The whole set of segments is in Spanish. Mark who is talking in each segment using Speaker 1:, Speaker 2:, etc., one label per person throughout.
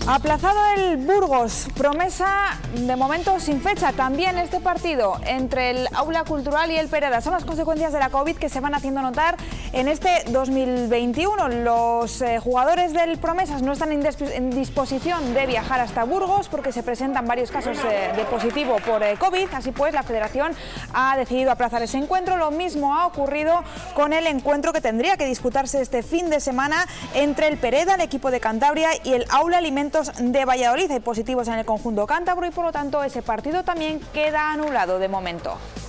Speaker 1: Aplazado el Burgos, promesa de momento sin fecha. También este partido entre el Aula Cultural y el Pereda. Son las consecuencias de la COVID que se van haciendo notar en este 2021. Los jugadores del Promesas no están en disposición de viajar hasta Burgos porque se presentan varios casos de positivo por COVID. Así pues, la Federación ha decidido aplazar ese encuentro. Lo mismo ha ocurrido con el encuentro que tendría que disputarse este fin de semana entre el Pereda, el equipo de Cantabria, y el Aula Alimentos de Valladolid. Hay positivos en el conjunto cántabro y por lo tanto ese partido también queda anulado de momento.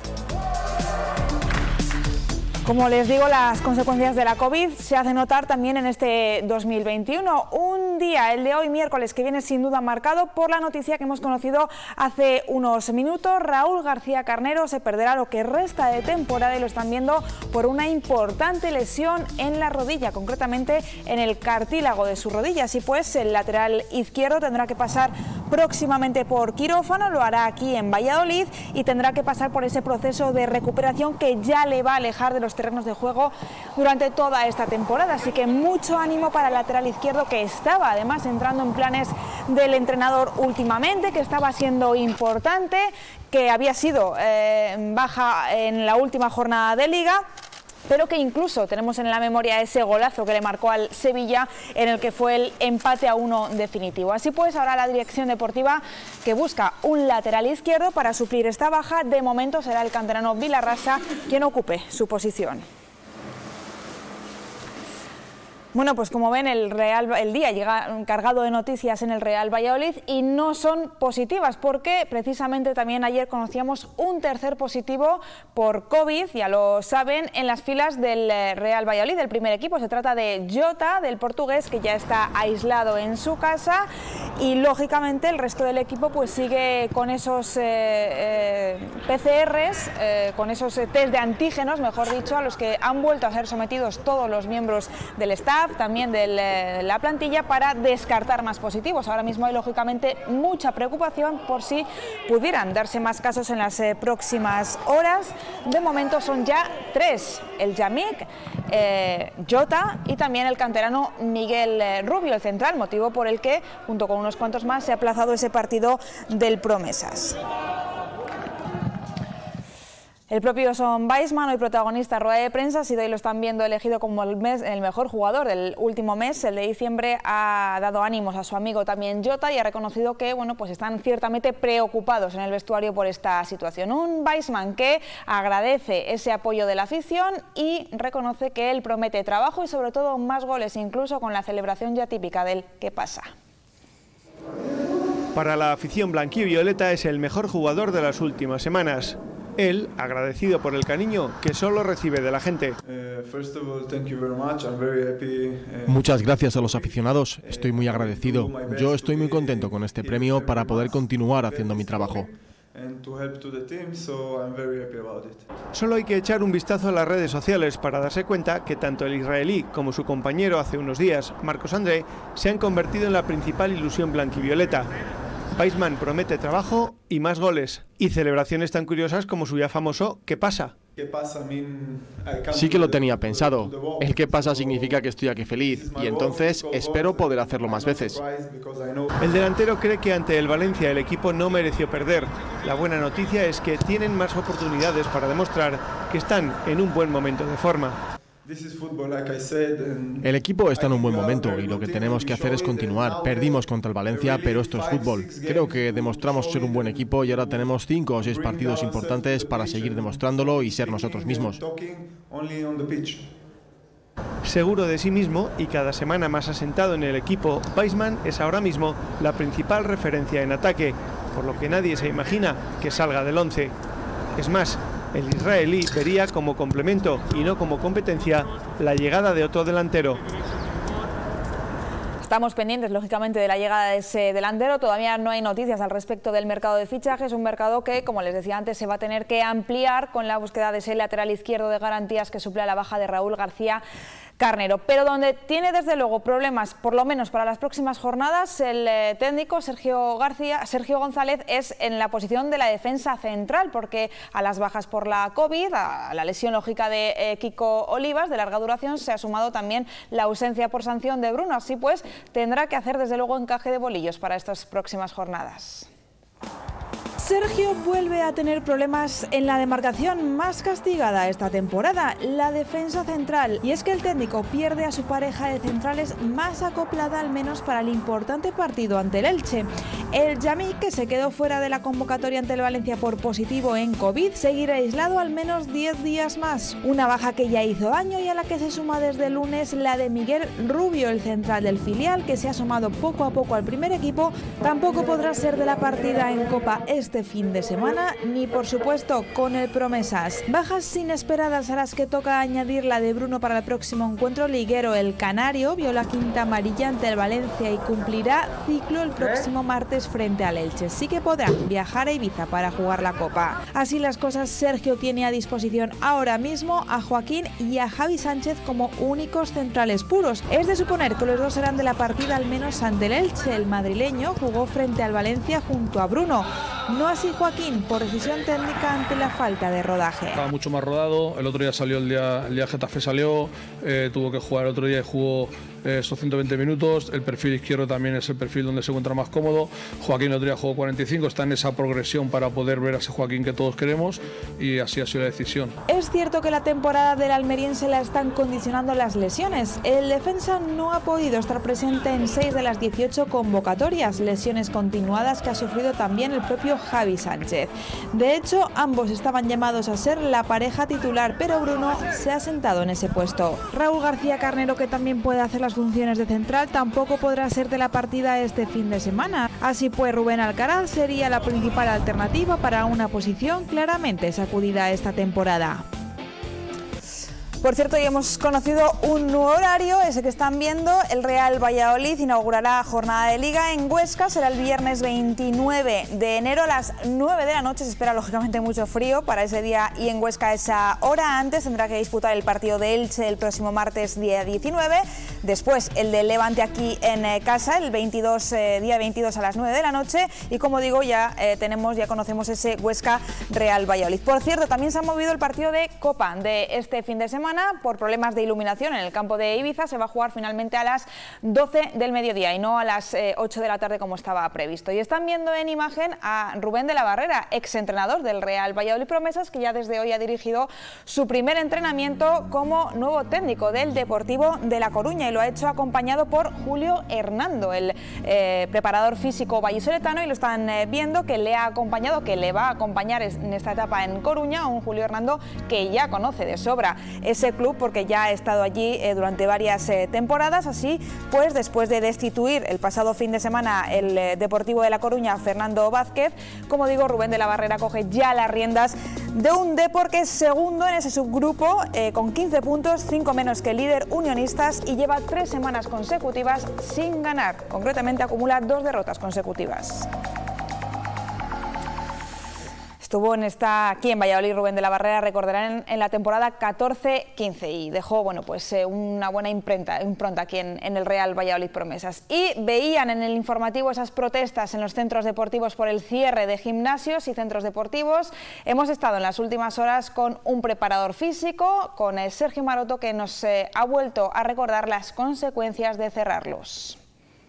Speaker 1: Como les digo, las consecuencias de la COVID se hacen notar también en este 2021. Un día, el de hoy miércoles, que viene sin duda marcado por la noticia que hemos conocido hace unos minutos. Raúl García Carnero se perderá lo que resta de temporada y lo están viendo por una importante lesión en la rodilla, concretamente en el cartílago de su rodilla. Así pues, el lateral izquierdo tendrá que pasar próximamente por quirófano, lo hará aquí en Valladolid y tendrá que pasar por ese proceso de recuperación que ya le va a alejar de los terrenos de juego durante toda esta temporada. Así que mucho ánimo para el lateral izquierdo, que estaba además entrando en planes del entrenador últimamente, que estaba siendo importante, que había sido baja en la última jornada de Liga, pero que incluso tenemos en la memoria ese golazo que le marcó al Sevilla en el que fue el empate a 1 definitivo. Así pues, ahora la dirección deportiva que busca un lateral izquierdo para suplir esta baja. De momento será el canterano Vilarrasa quien ocupe su posición. Bueno, pues como ven, el día llega cargado de noticias en el Real Valladolid y no son positivas, porque precisamente también ayer conocíamos un tercer positivo por COVID, ya lo saben, en las filas del Real Valladolid, del primer equipo. Se trata de Jota, del portugués, que ya está aislado en su casa, y lógicamente el resto del equipo pues sigue con esos PCRs, con esos test de antígenos, mejor dicho, a los que han vuelto a ser sometidos todos los miembros del staff, también de la plantilla, para descartar más positivos. Ahora mismo hay lógicamente mucha preocupación por si pudieran darse más casos en las próximas horas. De momento son ya 3, el Yamik, Jota y también el canterano Miguel Rubio, el central, motivo por el que junto con unos cuantos más se ha aplazado ese partido del Promesas. El propio Son Weissman, hoy protagonista de rueda de prensa, ha sido, y lo están viendo, elegido como el mejor jugador del último mes, el de diciembre. Ha dado ánimos a su amigo también Jota y ha reconocido que bueno, pues están ciertamente preocupados en el vestuario por esta situación. Un Weissman que agradece ese apoyo de la afición y reconoce que él promete trabajo y sobre todo más goles, incluso con la celebración ya típica del ¿qué pasa?
Speaker 2: Para la afición blanquivioleta es el mejor jugador de las últimas semanas. Él, agradecido por el cariño que solo recibe de la gente.
Speaker 3: Muchas gracias a los aficionados, estoy muy agradecido. Yo estoy muy contento con este premio para poder continuar haciendo mi trabajo.
Speaker 2: Solo hay que echar un vistazo a las redes sociales para darse cuenta que tanto el israelí como su compañero hace unos días, Marcos André, se han convertido en la principal ilusión blanquivioleta. Weissman promete trabajo y más goles, y celebraciones tan curiosas como su ya famoso ¿qué pasa?
Speaker 3: Sí que lo tenía pensado. El ¿qué pasa? Significa que estoy aquí feliz, y entonces espero poder hacerlo más veces.
Speaker 2: El delantero cree que ante el Valencia el equipo no mereció perder. La buena noticia es que tienen más oportunidades para demostrar que están en un buen momento de forma.
Speaker 3: El equipo está en un buen momento y lo que tenemos que hacer es continuar. Perdimos contra el Valencia, pero esto es fútbol. Creo que demostramos ser un buen equipo y ahora tenemos 5 o 6 partidos importantes para seguir demostrándolo y ser nosotros mismos.
Speaker 2: Seguro de sí mismo y cada semana más asentado en el equipo, Weissman es ahora mismo la principal referencia en ataque, por lo que nadie se imagina que salga del 11. Es más, el israelí vería como complemento y no como competencia la llegada de otro delantero.
Speaker 1: Estamos pendientes, lógicamente, de la llegada de ese delantero. Todavía no hay noticias al respecto del mercado de fichajes, un mercado que, como les decía antes, se va a tener que ampliar con la búsqueda de ese lateral izquierdo de garantías que suple a la baja de Raúl García Carnero. Pero donde tiene desde luego problemas, por lo menos para las próximas jornadas, el técnico Sergio González, es en la posición de la defensa central, porque a las bajas por la COVID, a la lesión lógica de Kiko Olivas de larga duración, se ha sumado también la ausencia por sanción de Bruno. Así pues, tendrá que hacer desde luego encaje de bolillos para estas próximas jornadas.
Speaker 4: Sergio vuelve a tener problemas en la demarcación más castigada esta temporada, la defensa central. Y es que el técnico pierde a su pareja de centrales más acoplada, al menos para el importante partido ante el Elche. El Yamí, que se quedó fuera de la convocatoria ante el Valencia por positivo en COVID, seguirá aislado al menos 10 días más. Una baja que ya hizo daño y a la que se suma desde el lunes la de Miguel Rubio, el central del filial, que se ha asomado poco a poco al primer equipo. Tampoco podrá ser de la partida en Copa este fin de semana, ni por supuesto con el Promesas. Bajas inesperadas a las que toca añadir la de Bruno para el próximo encuentro liguero. El canario vio la quinta amarilla ante el Valencia y cumplirá ciclo el próximo martes frente al Elche. Sí que podrá viajar a Ibiza para jugar la Copa. Así las cosas, Sergio tiene a disposición ahora mismo a Joaquín y a Javi Sánchez como únicos centrales puros. Es de suponer que los dos serán de la partida al menos ante el Elche. El madrileño jugó frente al Valencia junto a Bruno. No así Joaquín, por decisión técnica ante la falta de rodaje.
Speaker 5: Estaba mucho más rodado, el otro día salió, el día Getafe salió, tuvo que jugar el otro día y jugó esos 120 minutos, el perfil izquierdo también es el perfil donde se encuentra más cómodo. Joaquín el otro día jugó 45, está en esa progresión para poder ver a ese Joaquín que todos queremos y así ha sido la decisión.
Speaker 4: Es cierto que la temporada del almeriense la están condicionando las lesiones. El defensa no ha podido estar presente en 6 de las 18 convocatorias, lesiones continuadas que ha sufrido también el propio Javi Sánchez. De hecho, ambos estaban llamados a ser la pareja titular, pero Bruno se ha sentado en ese puesto. Raúl García Carnero, que también puede hacer las funciones de central, tampoco podrá ser de la partida este fin de semana. Así pues, Rubén Alcaraz sería la principal alternativa para una posición claramente sacudida esta temporada.
Speaker 1: Por cierto, hoy hemos conocido un nuevo horario, ese que están viendo. El Real Valladolid inaugurará jornada de Liga en Huesca. Será el viernes 29 de enero a las 9 de la noche. Se espera lógicamente mucho frío para ese día y en Huesca esa hora. Antes tendrá que disputar el partido de Elche el próximo martes día 19. Después el de Levante aquí en casa el día 22 a las 9 de la noche. Y como digo, ya conocemos ese Huesca Real Valladolid. Por cierto, también se ha movido el partido de Copa de este fin de semana. Por problemas de iluminación en el campo de Ibiza se va a jugar finalmente a las 12 del mediodía y no a las 8 de la tarde como estaba previsto. Y están viendo en imagen a Rubén de la Barrera, exentrenador del Real Valladolid Promesas, que ya desde hoy ha dirigido su primer entrenamiento como nuevo técnico del Deportivo de La Coruña y lo ha hecho acompañado por Julio Hernando, el preparador físico vallisoletano, y lo están viendo que le ha acompañado, que le va a acompañar en esta etapa en Coruña, un Julio Hernando que ya conoce de sobra ese club porque ya ha estado allí durante varias temporadas. Así pues, después de destituir el pasado fin de semana el Deportivo de La Coruña a Fernando Vázquez, como digo, Rubén de la Barrera coge ya las riendas de un Depor que es segundo en ese subgrupo con 15 puntos, 5 menos que el líder Unionistas, y lleva 3 semanas consecutivas sin ganar. Concretamente acumula 2 derrotas consecutivas. Estuvo aquí en Valladolid Rubén de la Barrera, recordarán, en la temporada 14-15 y dejó una buena impronta aquí en el Real Valladolid Promesas. Y veían en el informativo esas protestas en los centros deportivos por el cierre de gimnasios y centros deportivos. Hemos estado en las últimas horas con un preparador físico, con Sergio Maroto, que nos ha vuelto a recordar las consecuencias de cerrarlos.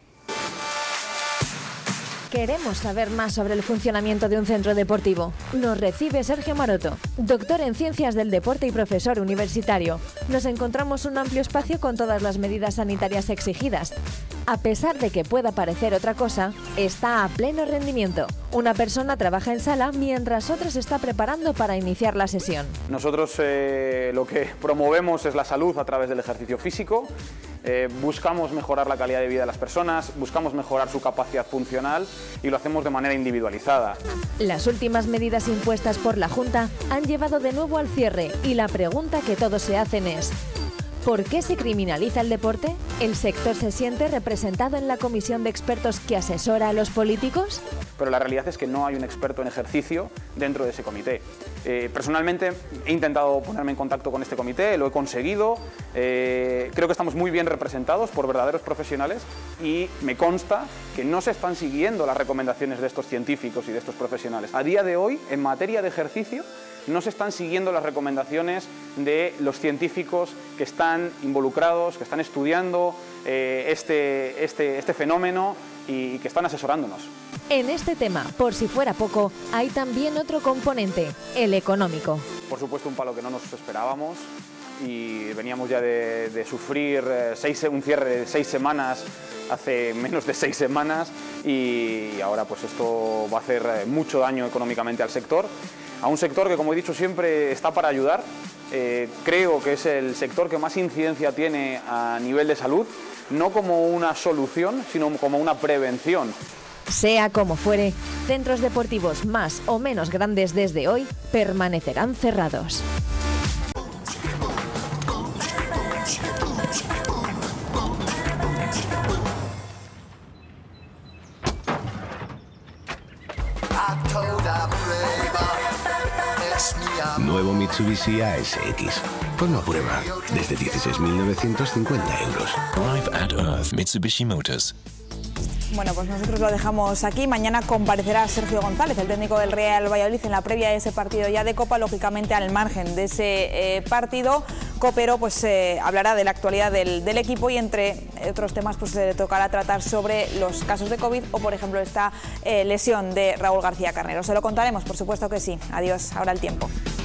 Speaker 6: Queremos saber más sobre el funcionamiento de un centro deportivo. Nos recibe Sergio Maroto, doctor en Ciencias del Deporte y profesor universitario. Nos encontramos un amplio espacio con todas las medidas sanitarias exigidas. A pesar de que pueda parecer otra cosa, está a pleno rendimiento. Una persona trabaja en sala mientras otra se está preparando para iniciar la sesión.
Speaker 7: Nosotros lo que promovemos es la salud a través del ejercicio físico. Buscamos mejorar la calidad de vida de las personas, buscamos mejorar su capacidad funcional y lo hacemos de manera individualizada.
Speaker 6: Las últimas medidas impuestas por la Junta han llevado de nuevo al cierre y la pregunta que todos se hacen es: ¿por qué se criminaliza el deporte? ¿El sector se siente representado en la comisión de expertos que asesora a los políticos?
Speaker 7: Pero la realidad es que no hay un experto en ejercicio dentro de ese comité. Personalmente he intentado ponerme en contacto con este comité, lo he conseguido, creo que estamos muy bien representados por verdaderos profesionales y me consta que no se están siguiendo las recomendaciones de estos científicos y de estos profesionales. A día de hoy, en materia de ejercicio, no se están siguiendo las recomendaciones de los científicos que están involucrados, que están estudiando este fenómeno y que están asesorándonos.
Speaker 6: En este tema, por si fuera poco, hay también otro componente, el económico.
Speaker 7: Por supuesto, un palo que no nos esperábamos y veníamos ya de sufrir un cierre de 6 semanas hace menos de 6 semanas y ahora pues esto va a hacer mucho daño económicamente al sector, a un sector que, como he dicho siempre, está para ayudar. Creo que es el sector que más incidencia tiene a nivel de salud, no como una solución, sino como una prevención.
Speaker 6: Sea como fuere, centros deportivos más o menos grandes desde hoy permanecerán cerrados.
Speaker 8: Nuevo Mitsubishi ASX. Ponlo a prueba. Desde 16.950 euros.
Speaker 9: Drive at Earth, Mitsubishi Motors.
Speaker 1: Bueno, pues nosotros lo dejamos aquí. Mañana comparecerá Sergio González, el técnico del Real Valladolid, en la previa de ese partido ya de Copa. Lógicamente, al margen de ese partido, Copero pues hablará de la actualidad del equipo y, entre otros temas, pues le tocará tratar sobre los casos de COVID o, por ejemplo, esta lesión de Raúl García Carnero. Se lo contaremos, por supuesto que sí. Adiós, ahora el tiempo.